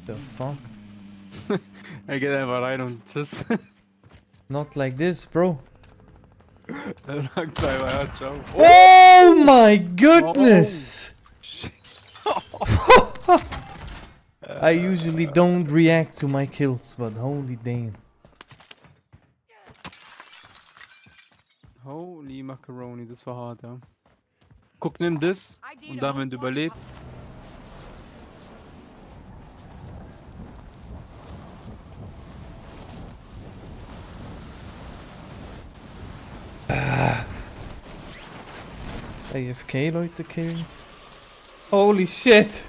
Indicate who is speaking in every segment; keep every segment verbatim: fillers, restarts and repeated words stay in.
Speaker 1: The fuck?
Speaker 2: Er geht einfach rein und tschüss.
Speaker 1: Not like this, bro.
Speaker 2: Er sagt einfach, ja, ciao.
Speaker 1: Oh my goodness! I usually don't react to my kills, but holy damn.
Speaker 2: Holy Macaroni, das war hart, ja. Guck, nimm das und dann, wenn du überlebst.
Speaker 1: A F K Leute killen. Holy shit!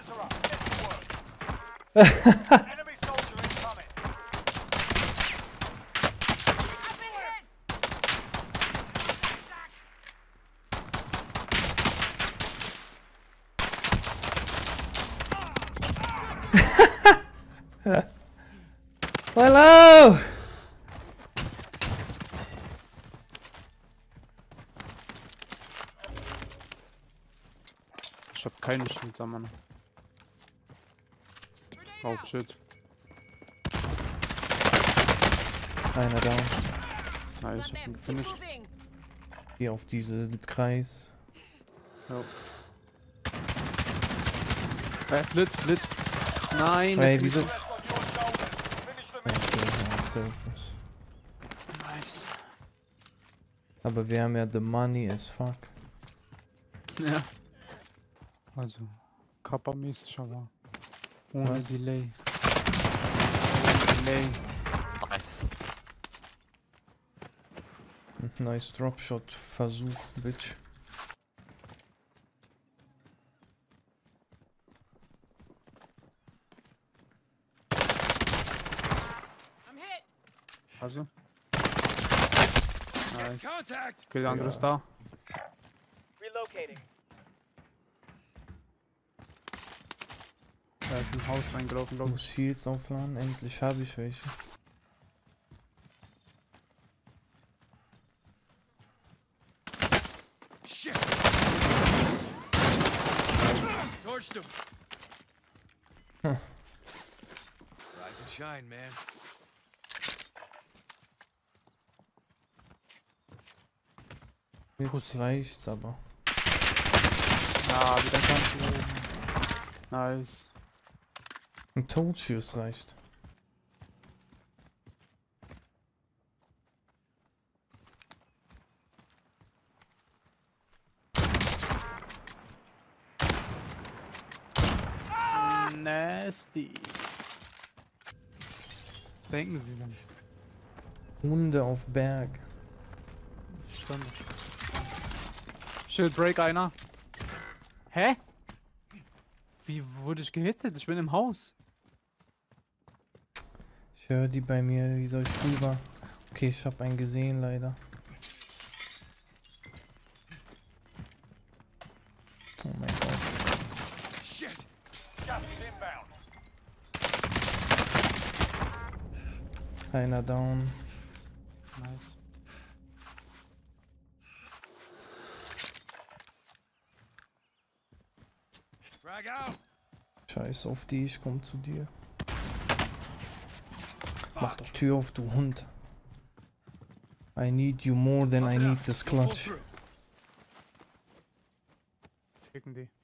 Speaker 1: Hello!
Speaker 2: Ich hab keine Schild, Mann. Oh shit.
Speaker 1: Einer down.
Speaker 2: Nice, ich hab ihn gefinisht.
Speaker 1: Hier auf diesen Kreis.
Speaker 2: Ja. Er ist lit, lit. Nein.
Speaker 1: Hey, wieso?
Speaker 3: Okay,
Speaker 1: ja, Surface.
Speaker 2: Nice.
Speaker 1: Aber wir haben ja the money as fuck.
Speaker 2: Ja. Also, Kappa-mäßig, aber ohne
Speaker 1: Was?
Speaker 2: Delay. Ohne Delay.
Speaker 4: Nice.
Speaker 1: Nice Dropshot Versuch, bitch.
Speaker 2: Also. Nice. Okay, der andere ist da.
Speaker 3: Relocating.
Speaker 2: Da ist ein Haus reingelaufen,
Speaker 1: Ich
Speaker 2: glaube
Speaker 1: muss
Speaker 2: ich.
Speaker 1: Shields aufladen, endlich habe ich welche.
Speaker 5: Shit! Torched him.
Speaker 1: Huh.
Speaker 5: Rise and shine, man.
Speaker 1: Jetzt reicht's aber.
Speaker 2: Ja, wieder ganz oben. Nice.
Speaker 1: Ein Toadschuss reicht.
Speaker 2: Nasty. Was denken Sie denn?
Speaker 1: Hunde auf Berg.
Speaker 2: Stimmt. Shield Break einer. Hä? Wie wurde ich gehittet? Ich bin im Haus.
Speaker 1: Ich höre die bei mir, wie soll ich rüber? Okay, ich habe einen gesehen leider. Oh mein Gott.
Speaker 5: Shit!
Speaker 3: Gas is inbound.
Speaker 1: Einer down.
Speaker 2: Nice.
Speaker 5: Frag out!
Speaker 1: Scheiß auf die, ich komm zu dir. Mach doch Tür auf, du Hund. I need you more than I need this clutch.
Speaker 2: Ficken die.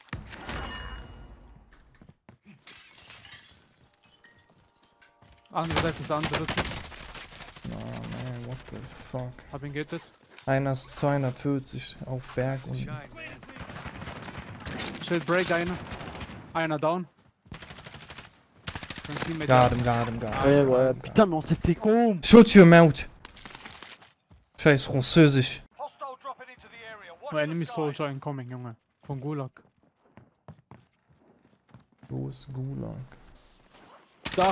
Speaker 2: Andere Seite ist andere.
Speaker 1: Oh man, what the fuck.
Speaker 2: Hab ihn gehittet.
Speaker 1: Einer ist zweihundertvierzig auf Berg und
Speaker 5: Shine, man.
Speaker 2: Shield Break einer. Einer down. Mein Teammate
Speaker 1: got
Speaker 2: down.
Speaker 1: him, got him, got him.
Speaker 6: Ouais, ouais, putain, mais on s'est fait con!
Speaker 1: Shut your mouth! Scheiß Französisch.
Speaker 3: Hostile dropping into the area. Watch
Speaker 2: Oh, Enemy
Speaker 3: the skies.
Speaker 2: Soldier incoming, Junge. Von Gulag.
Speaker 1: Wo ist Gulag?
Speaker 2: Da!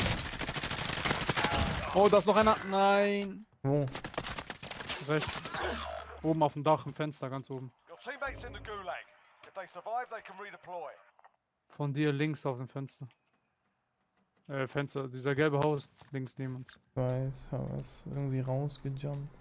Speaker 2: Oh, da ist noch einer. Nein!
Speaker 1: Wo?
Speaker 2: Rechts. Oben auf dem Dach, im Fenster, ganz oben.
Speaker 3: Your teammates in the gulag. If they survive, they can redeploy.
Speaker 2: Von dir links auf dem Fenster. Äh, Fenster. Dieser gelbe Haus links neben uns.
Speaker 1: Ich weiß, aber ist irgendwie rausgejumpt.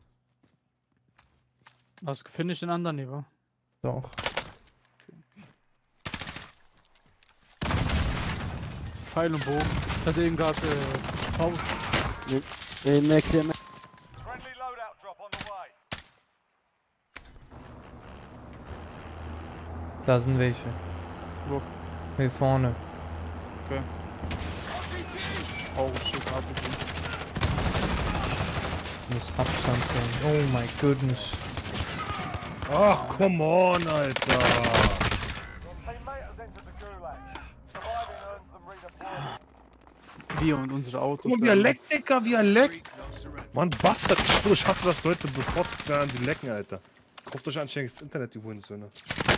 Speaker 2: Hast du gefinisht den anderen, nee, wa?
Speaker 1: Doch.
Speaker 2: Pfeil und Bogen. Ich hatte eben gerade äh, Faust.
Speaker 6: Ey, Mac, der Mac.
Speaker 3: Friendly loadout drop on the way.
Speaker 1: Da sind welche.
Speaker 2: Wo?
Speaker 1: Hier vorne.
Speaker 2: Okay. Oh shit, R P G.
Speaker 1: Muss Abstand nehmen. Oh my goodness.
Speaker 4: Ach, come on, Alter.
Speaker 3: Your teammate has entered the gulag. Surviving earns them redeployment.
Speaker 2: Wir und unsere Autos.
Speaker 4: Guck mal, wie er
Speaker 2: ähm,
Speaker 4: leckt, Dicker, wie er leckt.
Speaker 5: No surrender.
Speaker 4: Mann, Bastard, ich schwöre, ich hasse das, Leute bevorzugt werden, die lecken, Alter. Kauft euch anständiges Internet, die Hurensöhne.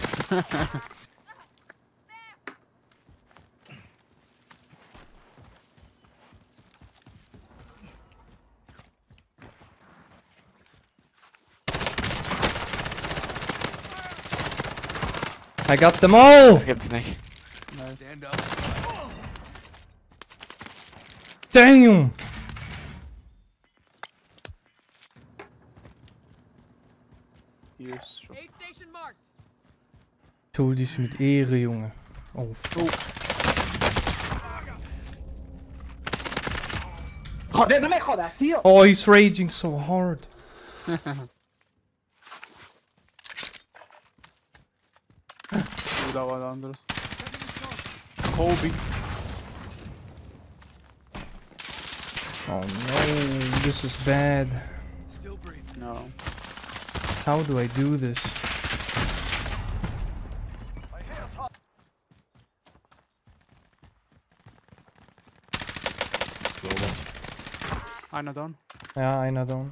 Speaker 1: I got them all!
Speaker 6: Das gibt's nicht.
Speaker 2: nice.
Speaker 5: Stand up.
Speaker 1: Damn!
Speaker 2: Hier ist schon.
Speaker 7: Aid station marked.
Speaker 1: Ich hol dich mit Ehre, Junge. Oh, fuck.
Speaker 6: Joder, no me jodas, tío.
Speaker 1: Oh, he's raging so hard.
Speaker 2: Oh, da war der andere. Kobe.
Speaker 1: Oh no, this is bad.
Speaker 5: Still breathing.
Speaker 2: No.
Speaker 1: How do I do this?
Speaker 3: They hit us hard.
Speaker 4: Sauber.
Speaker 2: Einer down.
Speaker 1: Ja, einer down.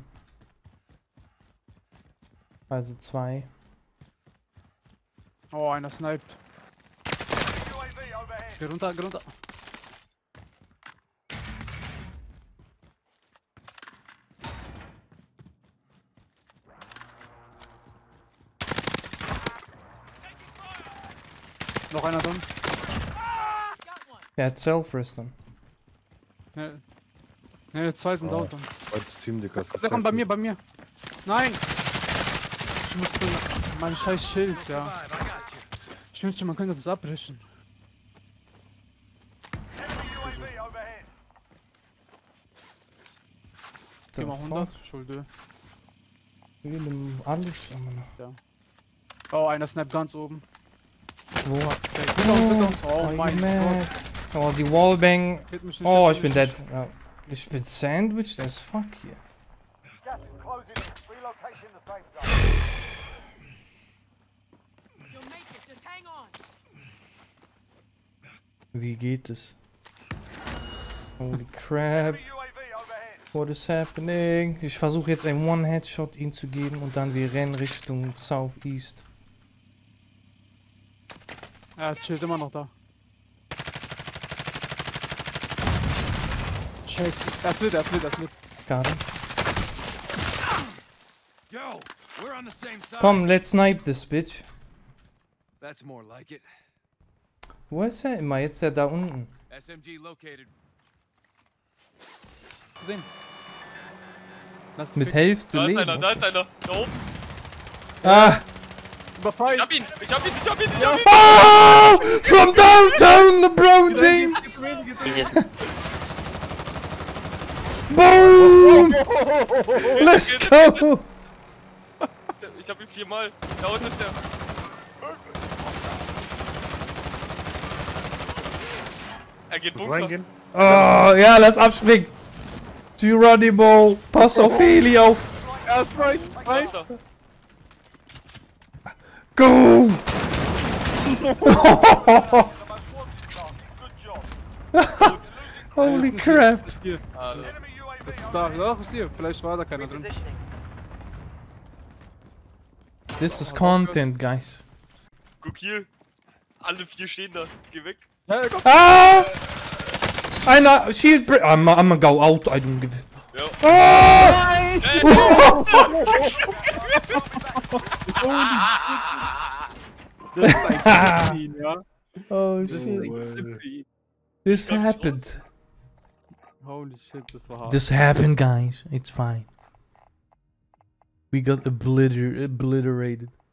Speaker 1: Also zwei.
Speaker 2: Oh, einer sniped.
Speaker 3: U A V overhead.
Speaker 2: Geh runter, geh runter. Noch einer down.
Speaker 7: Got one.
Speaker 1: Er hat Self-Rest dann.
Speaker 2: Ne, ne, zwei sind
Speaker 4: Oh.
Speaker 2: down. dann.
Speaker 4: Zweites Team, Dicker. das ist
Speaker 2: Der kommt bei
Speaker 4: echt
Speaker 2: mir,
Speaker 4: gut.
Speaker 2: bei mir. Nein! Ich musste meine scheiß Schild, ja.
Speaker 5: Survive, I got you.
Speaker 2: Ich wünschte, man könnte das abbrechen.
Speaker 3: Enemy U A V overhead.
Speaker 1: The
Speaker 2: Geh mal
Speaker 1: fuck?
Speaker 2: hundert, Schulde.
Speaker 1: Wir nehmen alles, Mann.
Speaker 2: Oh, einer snappt ganz oben.
Speaker 1: Wo?
Speaker 2: Safe. Hinter uns, hinter uns. Oh
Speaker 1: Oh,
Speaker 2: mein
Speaker 1: you
Speaker 2: Gott.
Speaker 1: mad? Oh, die Wallbang.
Speaker 2: Hit mich nicht,
Speaker 1: Oh,
Speaker 2: hit
Speaker 1: ich bin
Speaker 2: mich
Speaker 1: dead.
Speaker 2: nicht.
Speaker 1: Ja. Ich bin sandwiched as fuck hier.
Speaker 3: Gas is closing in. Relocation the safe zone.
Speaker 7: You'll make it. Just hang on.
Speaker 1: Wie geht es? Holy crap.
Speaker 3: Enemy U A V overhead.
Speaker 1: What is happening? Ich versuche jetzt einen One-Headshot ihn zu geben und dann wir rennen Richtung Southeast.
Speaker 2: Er chillt immer noch da. Scheiße. Er ist mit, er ist mit, er ist mit.
Speaker 1: Got him.
Speaker 5: Yo, we're on the same side.
Speaker 1: Komm, let's snipe this bitch.
Speaker 5: That's more like it.
Speaker 1: Wo ist er immer? Jetzt ist er da unten.
Speaker 5: S M G located.
Speaker 2: Zu dem. Lass
Speaker 1: Mit
Speaker 2: fick-
Speaker 1: Hälfte
Speaker 8: Da ist
Speaker 1: Leben.
Speaker 8: einer, da ist einer. Da oben.
Speaker 1: Ah!
Speaker 2: Überfall!
Speaker 8: Ich hab ihn, ich hab ihn, ich hab ihn, ich hab ihn.
Speaker 1: Oh! From downtown, LeBron James! Boom! Let's go!
Speaker 8: Ich hab ihn viermal. Da unten ist er. Er geht
Speaker 4: Muss
Speaker 8: Bunker.
Speaker 4: reingehen.
Speaker 1: Oh, ja, lass abspringen! Geronimo! Pass auf Heli auf!
Speaker 2: Er ist rein! Rein!
Speaker 8: Wasser.
Speaker 1: Go!
Speaker 3: The most wanted target. Good job.
Speaker 1: Holy crap!
Speaker 2: Hier.
Speaker 8: Ah,
Speaker 3: Enemy U A V
Speaker 2: Das ist da.
Speaker 3: overhead.
Speaker 2: Ja, ist hier. Vielleicht war da keiner drin.
Speaker 1: This is content, guys.
Speaker 8: guck hier. Alle vier stehen da. Geh weg.
Speaker 2: Ja, er kommt.
Speaker 1: Ah! Einer Shield break. I'm, I'm gonna go out. I don't give.
Speaker 8: Ja.
Speaker 1: Ah!
Speaker 2: Das ist ein Clean, ja.
Speaker 1: Oh
Speaker 2: Das ist
Speaker 1: shit!
Speaker 2: ein Clip für ihn.
Speaker 1: This
Speaker 8: Komm ich
Speaker 1: happened.
Speaker 2: Holy shit, das war hart.
Speaker 1: This happened, guys. It's fine. We got obliter obliterated.